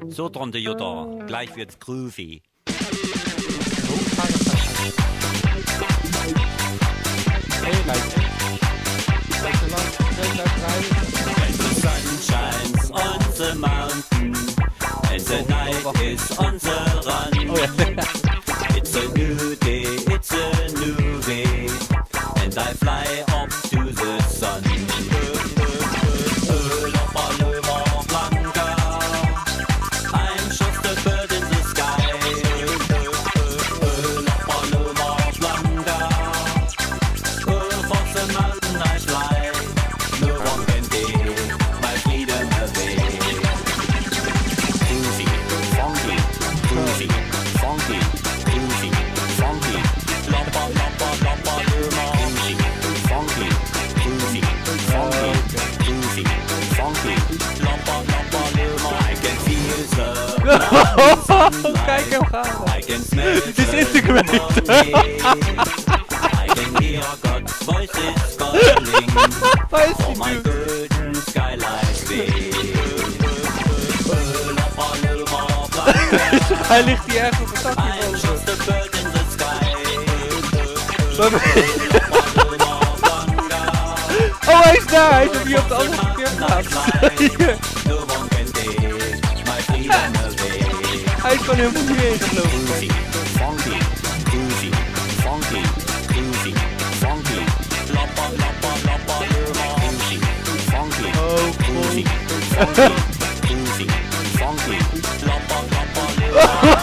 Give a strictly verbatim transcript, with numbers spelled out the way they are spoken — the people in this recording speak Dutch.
So, Tante Jutta, gleich wird's groovy. When the sun shines on the mountain and the night is on the run, it's a new day, it's a new way, and I fly up to the sun. I'm just a bird in the sky. For the mountain I fly. No one can take my freedom away. Groovy, funky, groovy, funky, groovy, funky. Loppa, loppa, loppa, luma. Groovy, funky, groovy, funky, groovy, funky. Loppa, loppa, luma. I can feel the Kijk hem gaan. I can smell Het is integrated. I can hear God's voices calling. Waar is For die my nu? golden skylight bay. Hij ligt hier echt op een takje I'm boven. just a bird in the sky. Oh, hij is daar. Hij is op hier op de andere parkeerplaats. No one can take my freedom away. Hij is gewoon helemaal hierheen gevlogen. Groovy, funky, groovy, funky, groovy, funky. Loppa, loppa, loppa, luma. Groovy, funky, groovy, funky, groovy, funky. Loppa, loppa, luma.